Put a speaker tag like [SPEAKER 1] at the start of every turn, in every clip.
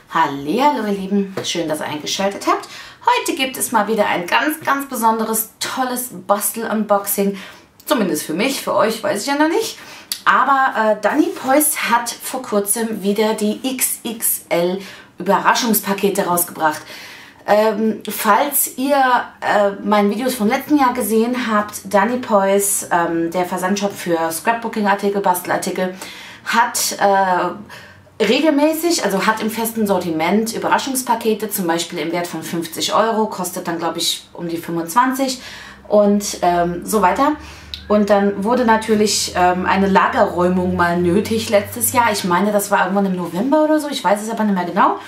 [SPEAKER 1] Hallihallo ihr Lieben, schön, dass ihr eingeschaltet habt. Heute gibt es mal wieder ein ganz besonderes, tolles Bastel-Unboxing. Zumindest für mich, für euch weiß ich ja noch nicht. Aber Dani Pois hat vor kurzem wieder die XXL Überraschungspakete rausgebracht. Falls ihr meine Videos vom letzten Jahr gesehen habt, Dani Pois, der Versandshop für Scrapbooking-Artikel, Bastelartikel, hat regelmäßig, also hat im festen Sortiment Überraschungspakete, zum Beispiel im Wert von 50 Euro, kostet dann glaube ich um die 25 und so weiter. Und dann wurde natürlich eine Lagerräumung mal nötig letztes Jahr. Ich meine, das war irgendwann im November oder so, ich weiß es aber nicht mehr genau.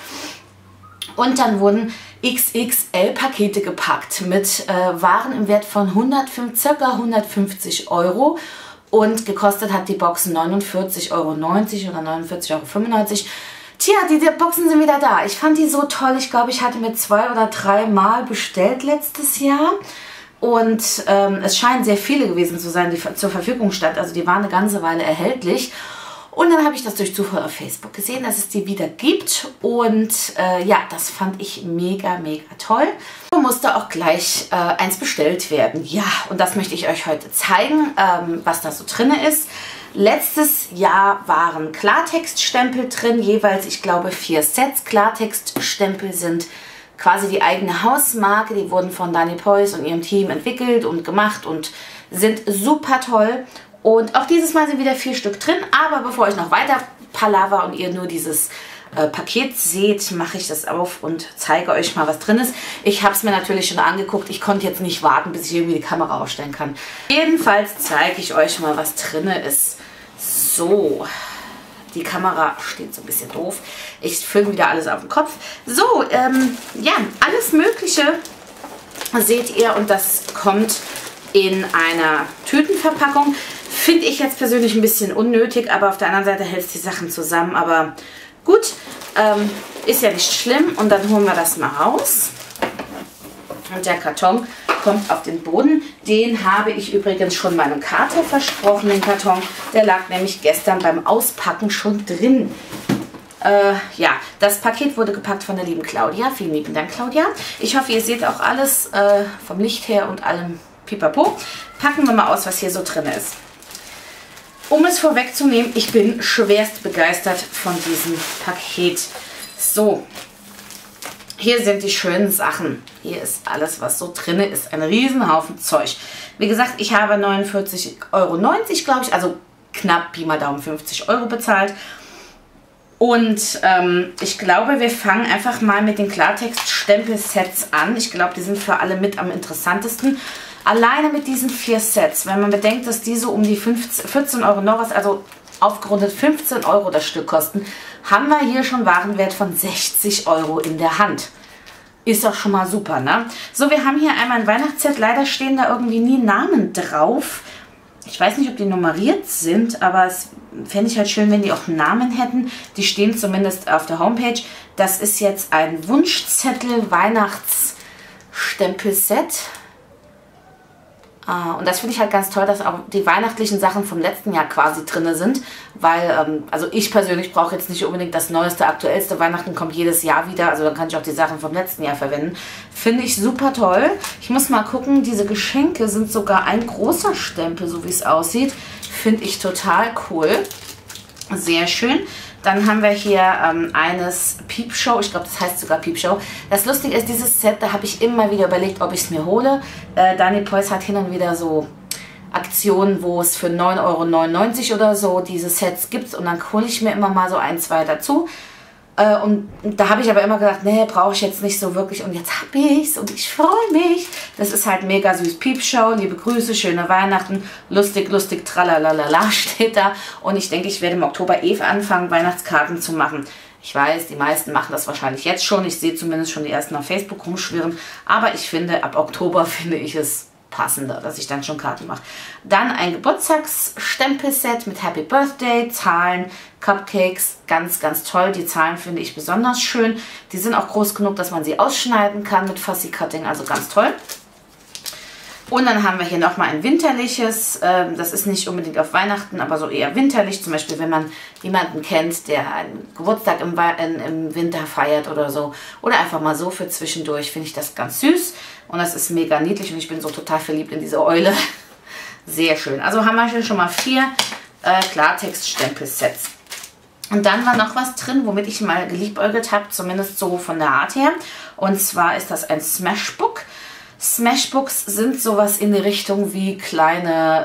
[SPEAKER 1] Und dann wurden XXL-Pakete gepackt mit Waren im Wert von ca. 150 Euro. Und gekostet hat die Box 49,90 Euro oder 49,95 Euro. Tja, diese Boxen sind wieder da. Ich fand die so toll. Ich glaube, ich hatte mir 2 oder 3 Mal bestellt letztes Jahr. Und es scheinen sehr viele gewesen zu sein, die zur Verfügung standen. Also die waren eine ganze Weile erhältlich. Und dann habe ich das durch Zufall auf Facebook gesehen, dass es die wieder gibt. Und ja, das fand ich mega toll. Und musste auch gleich eins bestellt werden. Ja, und das möchte ich euch heute zeigen, was da so drin ist. Letztes Jahr waren Klartextstempel drin, jeweils, ich glaube, 4 Sets. Klartextstempel sind quasi die eigene Hausmarke. Die wurden von Dani Pois und ihrem Team entwickelt und gemacht und sind super toll. Und auch dieses Mal sind wieder 4 Stück drin. Aber bevor ich noch weiter palaver und ihr nur dieses Paket seht, mache ich das auf und zeige euch mal, was drin ist. Ich habe es mir natürlich schon angeguckt. Ich konnte jetzt nicht warten, bis ich irgendwie die Kamera aufstellen kann. Jedenfalls zeige ich euch mal, was drin ist. So, die Kamera steht so ein bisschen doof. Ich filme wieder alles auf den Kopf. So, ja, alles Mögliche seht ihr und das kommt in einer Tütenverpackung. Finde ich jetzt persönlich ein bisschen unnötig, aber auf der anderen Seite hält es die Sachen zusammen. Aber gut, ist ja nicht schlimm. Und dann holen wir das mal raus. Und der Karton kommt auf den Boden. Den habe ich übrigens schon meinem Kater versprochen, den Karton. Der lag nämlich gestern beim Auspacken schon drin. Ja, das Paket wurde gepackt von der lieben Claudia. Vielen lieben Dank, Claudia. Ich hoffe, ihr seht auch alles vom Licht her und allem pipapo. Packen wir mal aus, was hier so drin ist. Um es vorwegzunehmen, ich bin schwerst begeistert von diesem Paket. So, hier sind die schönen Sachen. Hier ist alles, was so drin ist. Ein Riesenhaufen Zeug. Wie gesagt, ich habe 49,90 Euro, glaube ich, also knapp Pi mal Daumen 50 Euro bezahlt. Und ich glaube, wir fangen einfach mal mit den Klartext-Stempel-Sets an. Ich glaube, die sind für alle mit am interessantesten. Alleine mit diesen 4 Sets, wenn man bedenkt, dass die so um die 14 Euro noch was, also aufgerundet 15 Euro das Stück kosten, haben wir hier schon Warenwert von 60 Euro in der Hand. Ist doch schon mal super, ne? So, wir haben hier einmal ein Weihnachtsset. Leider stehen da irgendwie nie Namen drauf. Ich weiß nicht, ob die nummeriert sind, aber es fände ich halt schön, wenn die auch Namen hätten. Die stehen zumindest auf der Homepage. Das ist jetzt ein Wunschzettel Weihnachtsstempelset. Und das finde ich halt ganz toll, dass auch die weihnachtlichen Sachen vom letzten Jahr quasi drin sind, weil, also ich persönlich brauche jetzt nicht unbedingt das neueste, aktuellste. Weihnachten kommt jedes Jahr wieder, also dann kann ich auch die Sachen vom letzten Jahr verwenden. Finde ich super toll. Ich muss mal gucken, diese Geschenke sind sogar ein großer Stempel, so wie es aussieht. Finde ich total cool. Sehr schön. Dann haben wir hier eines Peepshow, ich glaube, das heißt sogar Peepshow. Das Lustige ist, dieses Set, da habe ich immer wieder überlegt, ob ich es mir hole. Dani Pois hat hin und wieder so Aktionen, wo es für 9,99 Euro oder so diese Sets gibt. Und dann hole ich mir immer mal so 1, 2 dazu. Und da habe ich aber immer gedacht, nee, brauche ich jetzt nicht so wirklich. Und jetzt habe ich es und ich freue mich. Das ist halt mega süß. Peepshow, liebe Grüße, schöne Weihnachten. Lustig, tralalala steht da. Und ich denke, ich werde im Oktober anfangen, Weihnachtskarten zu machen. Ich weiß, die meisten machen das wahrscheinlich jetzt schon. Ich sehe zumindest schon die ersten auf Facebook rumschwirren. Aber ich finde, ab Oktober finde ich es passender, dass ich dann schon Karten mache. Dann ein Geburtstagsstempelset mit Happy Birthday, Zahlen, Cupcakes, ganz toll. Die Zahlen finde ich besonders schön. Die sind auch groß genug, dass man sie ausschneiden kann mit Fussy Cutting, also ganz toll. Und dann haben wir hier nochmal ein winterliches, das ist nicht unbedingt auf Weihnachten, aber so eher winterlich. Zum Beispiel, wenn man jemanden kennt, der einen Geburtstag im Winter feiert oder so. Oder einfach mal so für zwischendurch, finde ich das ganz süß. Und das ist mega niedlich und ich bin so total verliebt in diese Eule. Sehr schön. Also haben wir hier schon mal 4 Klartext-Stempelsets. Und dann war noch was drin, womit ich mal geliebäugelt habe, zumindest so von der Art her. Und zwar ist das ein Smashbook. Smashbooks sind sowas in die Richtung wie kleine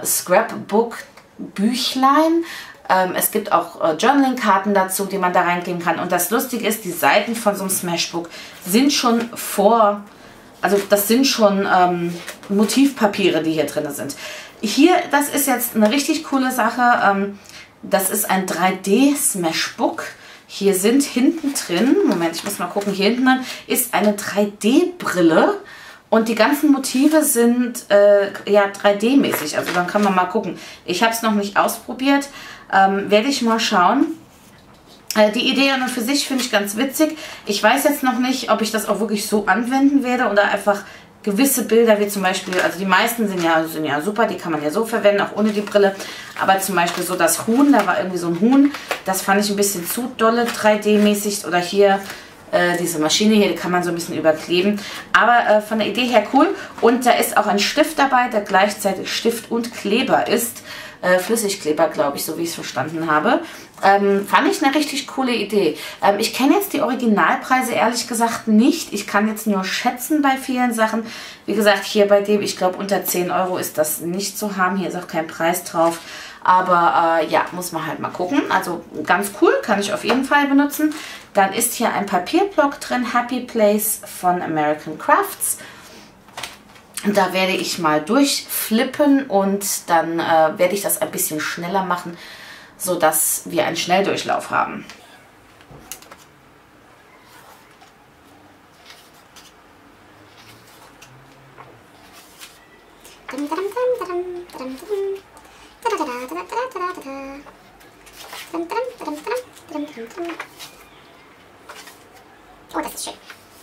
[SPEAKER 1] Scrapbook-Büchlein. Es gibt auch Journaling-Karten dazu, die man da reingeben kann. Und das Lustige ist, die Seiten von so einem Smashbook sind schon also das sind schon Motivpapiere, die hier drin sind. Hier, das ist jetzt eine richtig coole Sache. Das ist ein 3D-Smashbook. Hier sind hinten drin, Moment, ich muss mal gucken, hier hinten ist eine 3D-Brille. Und die ganzen Motive sind ja 3D-mäßig. Also dann kann man mal gucken. Ich habe es noch nicht ausprobiert. Werde ich mal schauen. Die Idee an und für sich finde ich ganz witzig. Ich weiß jetzt noch nicht, ob ich das auch wirklich so anwenden werde oder einfach gewisse Bilder, wie zum Beispiel, also die meisten sind ja super, die kann man ja so verwenden, auch ohne die Brille. Aber zum Beispiel so das Huhn, da war irgendwie so ein Huhn. Das fand ich ein bisschen zu dolle 3D-mäßig. Oder hier diese Maschine hier, die kann man so ein bisschen überkleben. Aber von der Idee her cool. Und da ist auch ein Stift dabei, der gleichzeitig Stift und Kleber ist. Flüssigkleber, glaube ich, so wie ich es verstanden habe. Fand ich eine richtig coole Idee. Ich kenne jetzt die Originalpreise ehrlich gesagt nicht. Ich kann jetzt nur schätzen bei vielen Sachen. Wie gesagt, hier bei dem, ich glaube unter 10 Euro ist das nicht zu haben. Hier ist auch kein Preis drauf. Aber ja, muss man halt mal gucken. Also ganz cool, kann ich auf jeden Fall benutzen. Dann ist hier ein Papierblock drin, Happy Place von American Crafts. Da werde ich mal durchflippen und dann werde ich das ein bisschen schneller machen, sodass wir einen Schnelldurchlauf haben.
[SPEAKER 2] Oh, das ist schön.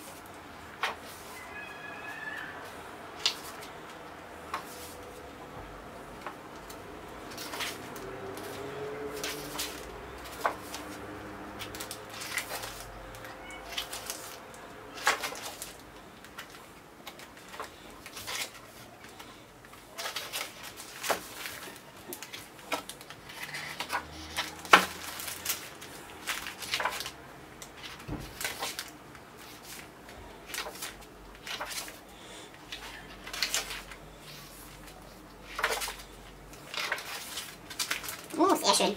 [SPEAKER 2] Oh, sehr schön.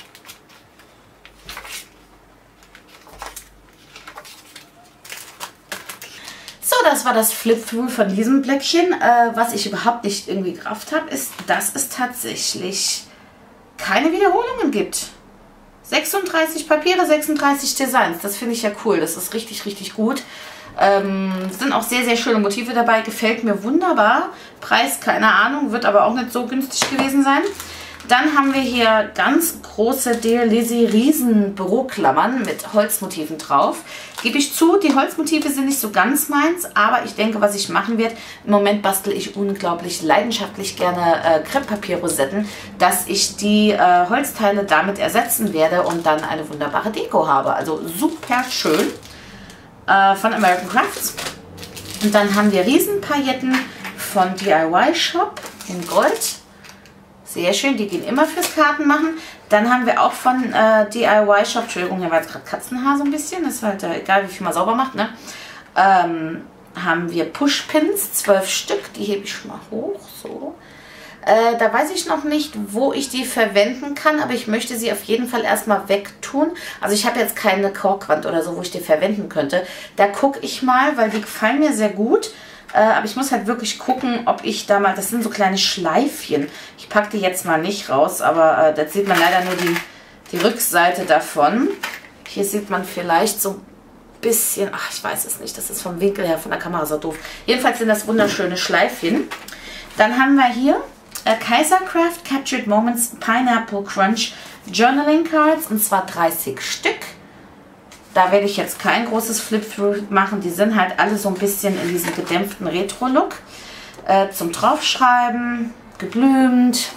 [SPEAKER 1] So, das war das Flip-Through von diesem Blöckchen. Was ich überhaupt nicht irgendwie gerafft habe, ist, dass es tatsächlich keine Wiederholungen gibt. 36 Papiere, 36 Designs. Das finde ich ja cool. Das ist richtig, richtig gut. Sind auch sehr, sehr schöne Motive dabei. Gefällt mir wunderbar. Preis, keine Ahnung, wird aber auch nicht so günstig gewesen sein. Dann haben wir hier ganz große Dear Lizzy Riesen Büroklammern mit Holzmotiven drauf. Gebe ich zu, die Holzmotive sind nicht so ganz meins, aber ich denke, was ich machen werde, im Moment bastel ich unglaublich leidenschaftlich gerne Krepppapierrosetten, dass ich die Holzteile damit ersetzen werde und dann eine wunderbare Deko habe. Also super schön von American Crafts. Und dann haben wir Riesenpailletten von DIY Shop in Gold. Sehr schön, die gehen immer fürs Kartenmachen. Dann haben wir auch von DIY Shop, Entschuldigung, hier war jetzt gerade Katzenhaar so ein bisschen, das ist halt egal, wie viel man sauber macht, ne? Haben wir Pushpins, 12 Stück, die hebe ich schon mal hoch, so. Da weiß ich noch nicht, wo ich die verwenden kann, aber ich möchte sie auf jeden Fall erstmal wegtun. Also ich habe jetzt keine Korkwand oder so, wo ich die verwenden könnte. Da gucke ich mal, weil die gefallen mir sehr gut. Aber ich muss halt wirklich gucken, ob ich da mal, das sind so kleine Schleifchen. Ich packe die jetzt mal nicht raus, aber da sieht man leider nur die Rückseite davon. Hier sieht man vielleicht so ein bisschen, ach, ich weiß es nicht, das ist vom Winkel her, von der Kamera so doof. Jedenfalls sind das wunderschöne Schleifchen. Dann haben wir hier Kaisercraft Captured Moments Pineapple Crunch Journaling Cards, und zwar 30 Stück. Da werde ich jetzt kein großes Flip-Through machen. Die sind halt alle so ein bisschen in diesem gedämpften Retro-Look. zum Draufschreiben, geblümt.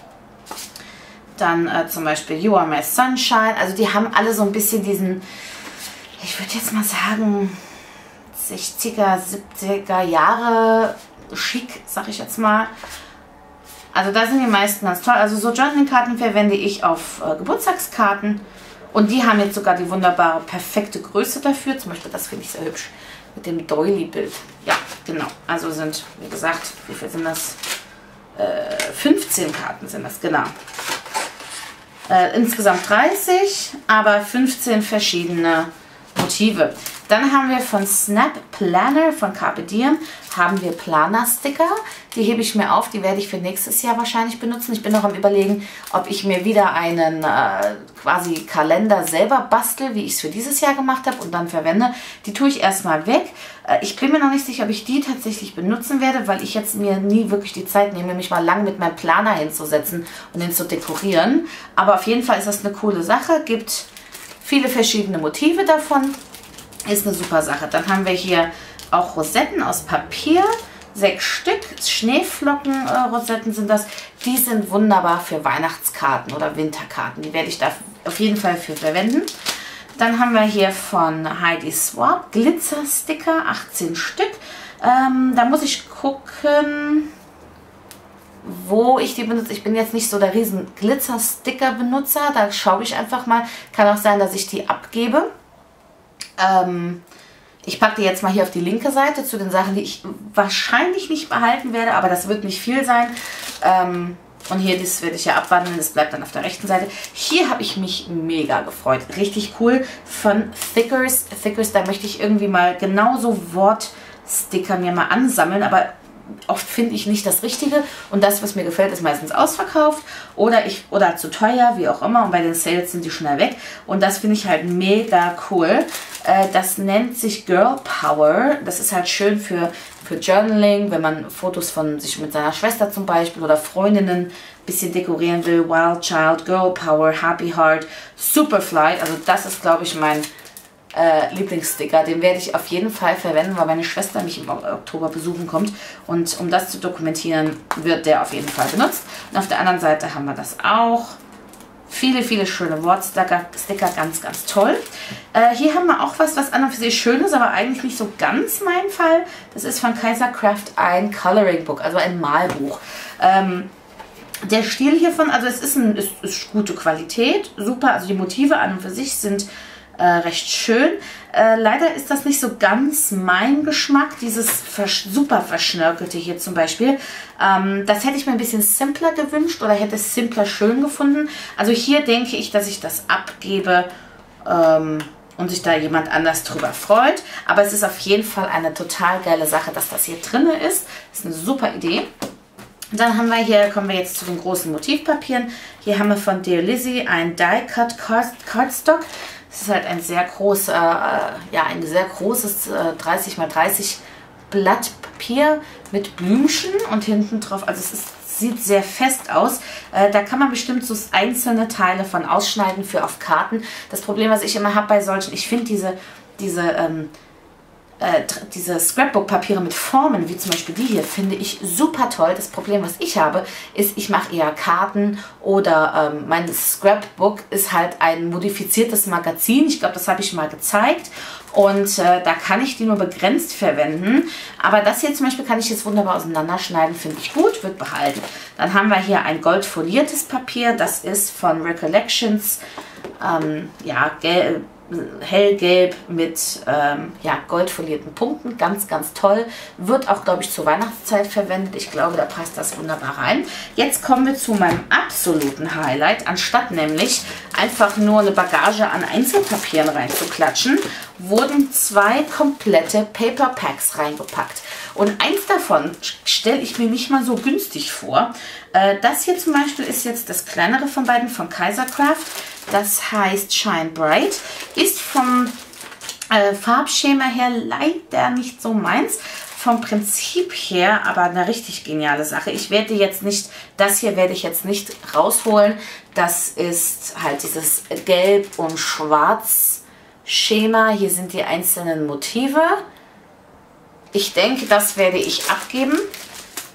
[SPEAKER 1] Dann zum Beispiel You Are My Sunshine. Also die haben alle so ein bisschen diesen, ich würde jetzt mal sagen, 60er, 70er Jahre schick, sag ich jetzt mal. Also da sind die meisten ganz toll. Also so Journaling-Karten verwende ich auf Geburtstagskarten. Und die haben jetzt sogar die wunderbare, perfekte Größe dafür. Zum Beispiel, das finde ich sehr hübsch. Mit dem Doily-Bild. Ja, genau. Also sind, wie gesagt, wie viel sind das? 15 Karten sind das, genau. Insgesamt 30, aber 15 verschiedene Motive. Dann haben wir von Snap Planner von Carpe Diem haben wir Planer-Sticker. Die hebe ich mir auf, die werde ich für nächstes Jahr wahrscheinlich benutzen. Ich bin noch am Überlegen, ob ich mir wieder einen quasi Kalender selber bastel, wie ich es für dieses Jahr gemacht habe und dann verwende. Die tue ich erstmal weg. Ich bin mir noch nicht sicher, ob ich die tatsächlich benutzen werde, weil ich jetzt mir nie wirklich die Zeit nehme, mich mal lang mit meinem Planer hinzusetzen und den zu dekorieren. Aber auf jeden Fall ist das eine coole Sache. Gibt viele verschiedene Motive davon. Ist eine super Sache. Dann haben wir hier auch Rosetten aus Papier. 6 Stück. Schneeflocken-Rosetten sind das. Die sind wunderbar für Weihnachtskarten oder Winterkarten. Die werde ich da auf jeden Fall für verwenden. Dann haben wir hier von Heidi Swapp Glitzer-Sticker. 18 Stück. Da muss ich gucken, wo ich die benutze. Ich bin jetzt nicht so der riesen Glitzer-Sticker-Benutzer. Da schaue ich einfach mal. Kann auch sein, dass ich die abgebe. Ich packe die jetzt mal hier auf die linke Seite zu den Sachen, die ich wahrscheinlich nicht behalten werde, aber das wird nicht viel sein. Und hier, das werde ich ja abwandeln, das bleibt dann auf der rechten Seite. Hier habe ich mich mega gefreut. Richtig cool von Thickers. Thickers, da möchte ich irgendwie mal genauso Wortsticker mir mal ansammeln, aber oft finde ich nicht das Richtige und das, was mir gefällt, ist meistens ausverkauft oder zu teuer, wie auch immer, und bei den Sales sind die schnell weg und das finde ich halt mega cool. Das nennt sich Girl Power. Das ist halt schön für Journaling, wenn man Fotos von sich mit seiner Schwester zum Beispiel oder Freundinnen ein bisschen dekorieren will. Wild Child, Girl Power, Happy Heart, Superfly. Also das ist, glaube ich, mein Lieblingssticker. Den werde ich auf jeden Fall verwenden, weil meine Schwester mich im Oktober besuchen kommt. Und um das zu dokumentieren, wird der auf jeden Fall benutzt. Und auf der anderen Seite haben wir das auch. Viele, viele schöne Wortsticker, ganz, ganz toll. Hier haben wir auch was an und für sich schön ist, aber eigentlich nicht so ganz mein Fall. Das ist von Kaisercraft ein Coloring Book, also ein Malbuch. Der Stil hiervon, also es ist gute Qualität, super, also die Motive an und für sich sind recht schön. Leider ist das nicht so ganz mein Geschmack, dieses super verschnörkelte hier zum Beispiel. Das hätte ich mir ein bisschen simpler gewünscht oder hätte es simpler schön gefunden. Also hier denke ich, dass ich das abgebe und sich da jemand anders drüber freut. Aber es ist auf jeden Fall eine total geile Sache, dass das hier drin ist. Das ist eine super Idee. Dann haben wir hier, kommen wir jetzt zu den großen Motivpapieren. Hier haben wir von Dear Lizzy ein Die-Cut Cardstock. Das ist halt ein sehr großes 30×30 Blatt Papier mit Blümchen und hinten drauf, also sieht sehr fest aus. Da kann man bestimmt so einzelne Teile von ausschneiden für auf Karten. Das Problem, was ich immer habe bei solchen, ich finde diese Scrapbook-Papiere mit Formen, wie zum Beispiel die hier, finde ich super toll. Das Problem, was ich habe, ist, ich mache eher Karten oder mein Scrapbook ist halt ein modifiziertes Magazin. Ich glaube, das habe ich mal gezeigt und da kann ich die nur begrenzt verwenden. Aber das hier zum Beispiel kann ich jetzt wunderbar auseinanderschneiden, finde ich gut, wird behalten. Dann haben wir hier ein goldfoliertes Papier, das ist von Recollections, hellgelb mit goldfolierten Punkten. Ganz, ganz toll. Wird auch, glaube ich, zur Weihnachtszeit verwendet. Ich glaube, da passt das wunderbar rein. Jetzt kommen wir zu meinem absoluten Highlight. Anstatt nämlich einfach nur eine Bagage an Einzelpapieren reinzuklatschen, wurden 2 komplette Paper Packs reingepackt. Und eins davon stelle ich mir nicht mal so günstig vor. Das hier zum Beispiel ist jetzt das kleinere von beiden, von Kaisercraft. Das heißt Shine Bright. Ist vom Farbschema her leider nicht so meins. Vom Prinzip her aber eine richtig geniale Sache. Das hier werde ich jetzt nicht rausholen. Das ist halt dieses Gelb- und Schwarz-Schema. Hier sind die einzelnen Motive. Ich denke, das werde ich abgeben.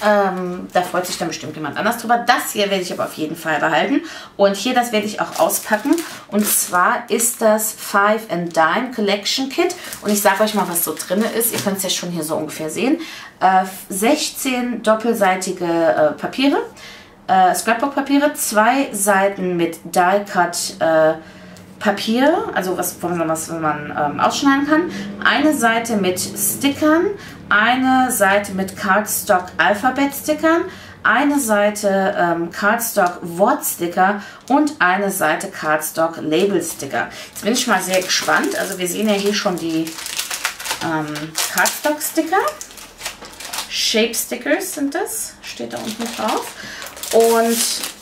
[SPEAKER 1] Da freut sich dann bestimmt jemand anders drüber. Das hier werde ich aber auf jeden Fall behalten. Und hier, das werde ich auch auspacken. Und zwar ist das 5 and Dime Collection Kit. Und ich sage euch mal, was so drin ist. Ihr könnt es ja schon hier so ungefähr sehen. 16 doppelseitige Papiere. Scrapbook-Papiere. 2 Seiten mit Die-Cut Papier, also was man ausschneiden kann. Eine Seite mit Stickern, eine Seite mit Cardstock Alphabet-Stickern, eine Seite Cardstock Wortsticker und eine Seite Cardstock Label-Sticker. Jetzt bin ich mal sehr gespannt. Also wir sehen ja hier schon die Cardstock-Sticker. Shape-Stickers sind das, steht da unten drauf. Und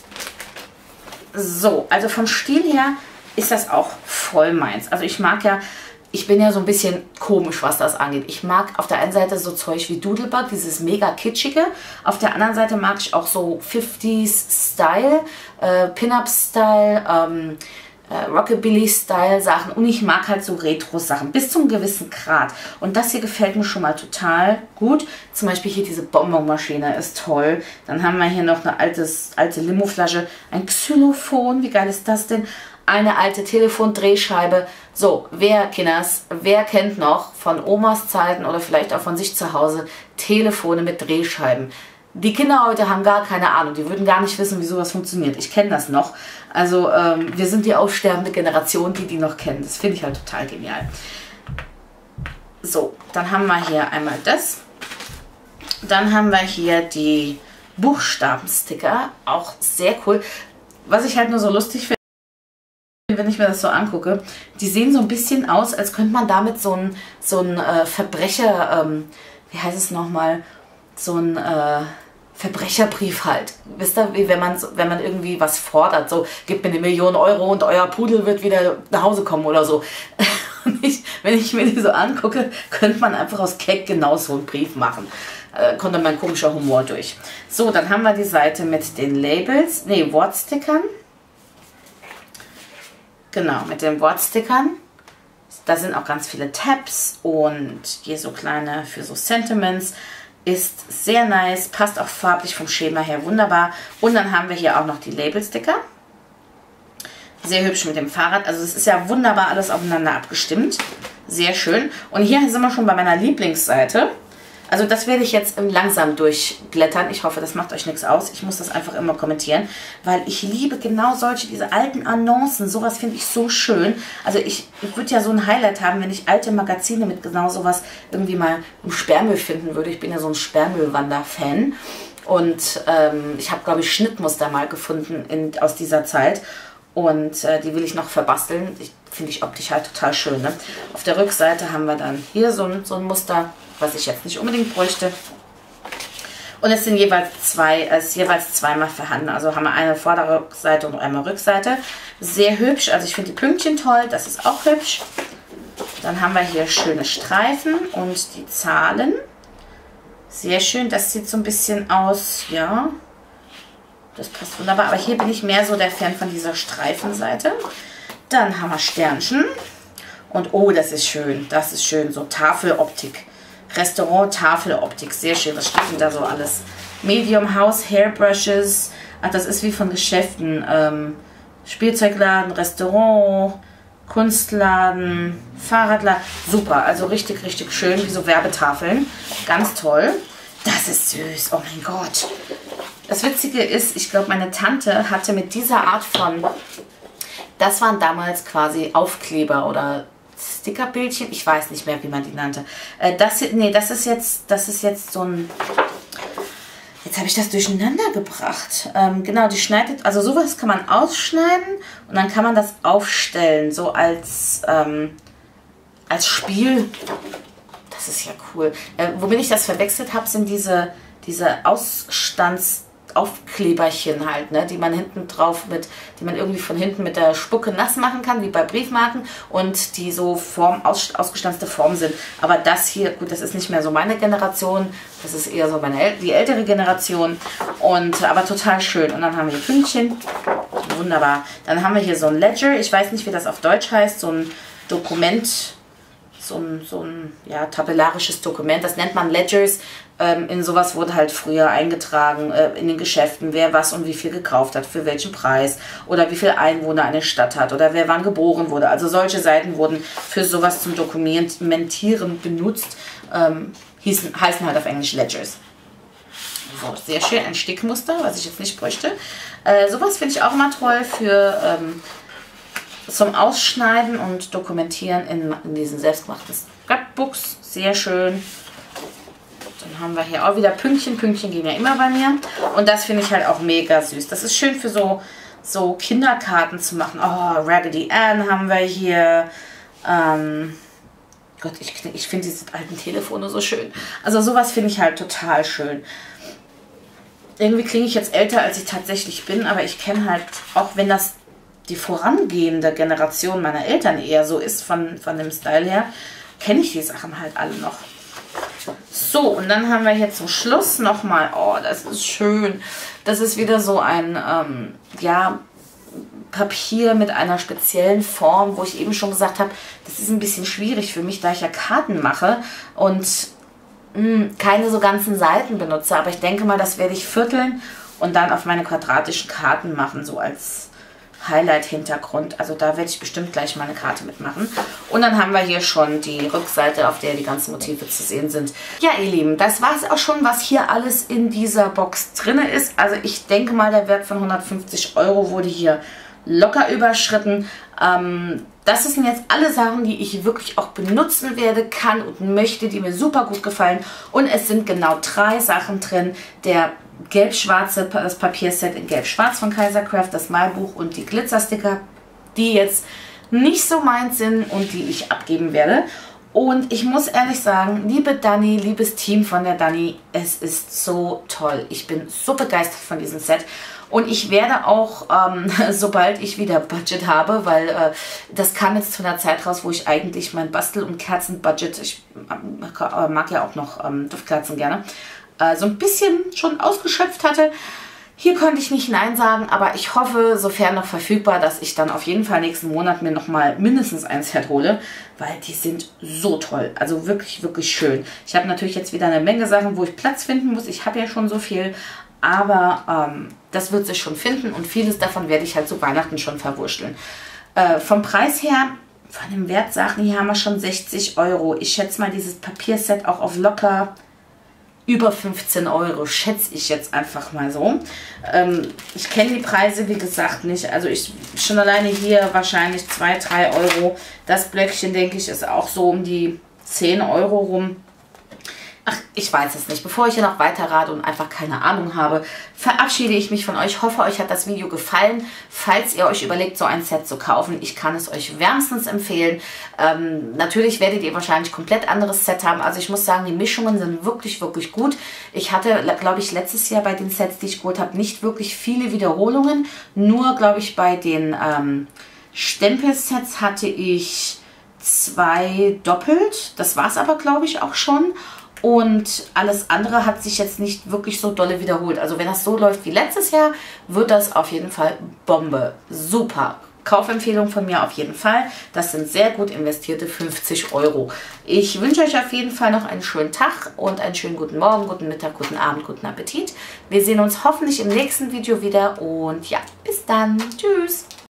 [SPEAKER 1] so, also vom Stil her ist das auch voll meins. Also ich mag ja, ich bin ja so ein bisschen komisch, was das angeht. Ich mag auf der einen Seite so Zeug wie Doodlebug, dieses mega kitschige. Auf der anderen Seite mag ich auch so 50s-Style, Pin-Up-Style, Rockabilly-Style-Sachen. Und ich mag halt so Retro-Sachen bis zu einem gewissen Grad. Und das hier gefällt mir schon mal total gut. Zum Beispiel hier diese Bonbonmaschine ist toll. Dann haben wir hier noch eine alte Limoflasche, ein Xylophon. Wie geil ist das denn? Eine alte Telefondrehscheibe. So, wer kennt noch von Omas Zeiten oder vielleicht auch von sich zu Hause Telefone mit Drehscheiben? Die Kinder heute haben gar keine Ahnung. Die würden gar nicht wissen, wie sowas funktioniert. Ich kenne das noch. Also wir sind die aussterbende Generation, die noch kennen. Das finde ich halt total genial. So, dann haben wir hier einmal das. Dann haben wir hier die Buchstabensticker. Auch sehr cool. Was ich halt nur so lustig finde, wenn ich mir das so angucke, die sehen so ein bisschen aus, als könnte man damit so ein Verbrecher, wie heißt es nochmal, so ein Verbrecherbrief halt. Wisst ihr, wie wenn man irgendwie was fordert, so, gebt mir 1 Million Euro und euer Pudel wird wieder nach Hause kommen oder so. Wenn ich mir die so angucke, könnte man einfach aus Keck genau so einen Brief machen. Kommt dann mein komischer Humor durch. So, dann haben wir die Seite mit den Labels, Wortstickern. Genau, mit den Wortstickern. Da sind auch ganz viele Tabs und hier so kleine für so Sentiments. Ist sehr nice, passt auch farblich vom Schema her wunderbar. Und dann haben wir hier auch noch die Labelsticker. Sehr hübsch mit dem Fahrrad. Also es ist ja wunderbar alles aufeinander abgestimmt. Sehr schön. Und hier sind wir schon bei meiner Lieblingsseite. Also das werde ich jetzt langsam durchblättern. Ich hoffe, das macht euch nichts aus. Ich muss das einfach immer kommentieren, weil ich liebe genau diese alten Annoncen. Sowas finde ich so schön. Also ich würde ja so ein Highlight haben, wenn ich alte Magazine mit genau sowas irgendwie mal im Sperrmüll finden würde. Ich bin ja so ein Sperrmüllwander-Fan. Und ich habe, glaube ich, Schnittmuster mal gefunden aus dieser Zeit. Und die will ich noch verbasteln. Finde ich optisch halt total schön. Ne? Auf der Rückseite haben wir dann hier so ein Muster, was ich jetzt nicht unbedingt bräuchte. Und es sind jeweils zweimal vorhanden. Also haben wir eine vordere Seite und einmal Rückseite. Sehr hübsch. Also ich finde die Pünktchen toll. Das ist auch hübsch. Dann haben wir hier schöne Streifen und die Zahlen. Sehr schön. Das sieht so ein bisschen aus, ja. Das passt wunderbar. Aber hier bin ich mehr so der Fan von dieser Streifenseite. Dann haben wir Sternchen. Und oh, das ist schön. Das ist schön. So Tafeloptik. Restaurant Tafeloptik. Sehr schön. Was steht denn da so alles? Medium House Hairbrushes. Ach, das ist wie von Geschäften. Spielzeugladen, Restaurant, Kunstladen, Fahrradladen. Super. Also richtig, richtig schön. Wie so Werbetafeln. Ganz toll. Das ist süß. Oh mein Gott. Das Witzige ist, ich glaube, meine Tante hatte mit dieser Art von, das waren damals quasi Aufkleber oder Stickerbildchen, ich weiß nicht mehr, wie man die nannte. Das ist jetzt so ein, jetzt habe ich das durcheinander gebracht. Genau, die schneidet, also sowas kann man ausschneiden und dann kann man das aufstellen, so als Spiel. Das ist ja cool. Womit ich das verwechselt habe, sind diese Ausstandsaufkleberchen halt, ne, die man hinten drauf die man irgendwie von hinten mit der Spucke nass machen kann, wie bei Briefmarken und die so ausgestanzte Form sind. Aber das hier, gut, das ist nicht mehr so meine Generation, das ist eher so die ältere Generation aber total schön. Und dann haben wir hier Pünktchen, wunderbar. Dann haben wir hier so ein Ledger, ich weiß nicht, wie das auf Deutsch heißt, so ein Dokument, ein ja, tabellarisches Dokument. Das nennt man Ledgers. In sowas wurde halt früher eingetragen in den Geschäften, wer was und wie viel gekauft hat, für welchen Preis oder wie viele Einwohner eine Stadt hat oder wer wann geboren wurde. Also solche Seiten wurden für sowas zum Dokumentieren benutzt, heißen halt auf Englisch Ledgers. So, sehr schön, ein Stickmuster, was ich jetzt nicht bräuchte. Sowas finde ich auch immer toll für zum Ausschneiden und Dokumentieren in diesen selbstgemachten Scrapbooks. Sehr schön. Dann haben wir hier auch wieder Pünktchen. Pünktchen gehen ja immer bei mir. Und das finde ich halt auch mega süß. Das ist schön für so Kinderkarten zu machen. Oh, Raggedy Ann haben wir hier. Gott, ich finde diese alten Telefone so schön. Also sowas finde ich halt total schön. Irgendwie klinge ich jetzt älter, als ich tatsächlich bin. Aber ich kenne halt, auch wenn das die vorangehende Generation meiner Eltern eher so ist, von dem Style her, kenne ich die Sachen halt alle noch. So, und dann haben wir hier zum Schluss nochmal, oh, das ist schön. Das ist wieder so ein, ja, Papier mit einer speziellen Form, wo ich eben schon gesagt habe, das ist ein bisschen schwierig für mich, da ich ja Karten mache und keine so ganzen Seiten benutze. Aber ich denke mal, das werde ich vierteln und dann auf meine quadratischen Karten machen, so als Highlight-Hintergrund. Also da werde ich bestimmt gleich mal eine Karte mitmachen. Und dann haben wir hier schon die Rückseite, auf der die ganzen Motive zu sehen sind. Ja, ihr Lieben, das war es auch schon, was hier alles in dieser Box drin ist. Also ich denke mal, der Wert von 150 € wurde hier locker überschritten. Das sind jetzt alle Sachen, die ich wirklich auch benutzen werde, kann und möchte, die mir super gut gefallen. Und es sind genau 3 Sachen drin. Der gelb-schwarze, das Papierset in gelb-schwarz von Kaisercraft, das Malbuch und die Glitzersticker, die jetzt nicht so meins sind und die ich abgeben werde. Und ich muss ehrlich sagen, liebe Dani, liebes Team von der Dani, es ist so toll. Ich bin so begeistert von diesem Set. Und ich werde auch, sobald ich wieder Budget habe, weil das kam jetzt zu einer Zeit raus, wo ich eigentlich mein Bastel- und Kerzenbudget, ich mag ja auch noch Duftkerzen gerne, so ein bisschen schon ausgeschöpft hatte. Hier konnte ich nicht Nein sagen, aber ich hoffe, sofern noch verfügbar, dass ich dann auf jeden Fall nächsten Monat mir nochmal mindestens ein Set hole, weil die sind so toll. Also wirklich, wirklich schön. Ich habe natürlich jetzt wieder eine Menge Sachen, wo ich Platz finden muss. Ich habe ja schon so viel, aber das wird sich schon finden und vieles davon werde ich halt zu Weihnachten schon verwurschteln. Vom Preis her, von den Wertsachen, hier haben wir schon 60 €. Ich schätze mal dieses Papierset auch auf locker über 15 €, schätze ich jetzt einfach mal so. Ich kenne die Preise, wie gesagt, nicht. Also ich schon alleine hier wahrscheinlich 2, 3 €. Das Blöckchen, denke ich, ist auch so um die 10 € rum. Ach, ich weiß es nicht. Bevor ich hier noch weiter rate und einfach keine Ahnung habe, verabschiede ich mich von euch. Hoffe, euch hat das Video gefallen. Falls ihr euch überlegt, so ein Set zu kaufen, ich kann es euch wärmstens empfehlen. Natürlich werdet ihr wahrscheinlich komplett anderes Set haben. Also ich muss sagen, die Mischungen sind wirklich, wirklich gut. Ich hatte, glaube ich, letztes Jahr bei den Sets, die ich geholt habe, nicht wirklich viele Wiederholungen. Nur, glaube ich, bei den Stempelsets hatte ich 2 doppelt. Das war es aber, glaube ich, auch schon. Und alles andere hat sich jetzt nicht wirklich so dolle wiederholt. Also wenn das so läuft wie letztes Jahr, wird das auf jeden Fall Bombe. Super. Kaufempfehlung von mir auf jeden Fall. Das sind sehr gut investierte 50 €. Ich wünsche euch auf jeden Fall noch einen schönen Tag und einen schönen guten Morgen, guten Mittag, guten Abend, guten Appetit. Wir sehen uns hoffentlich im nächsten Video wieder und ja, bis dann. Tschüss.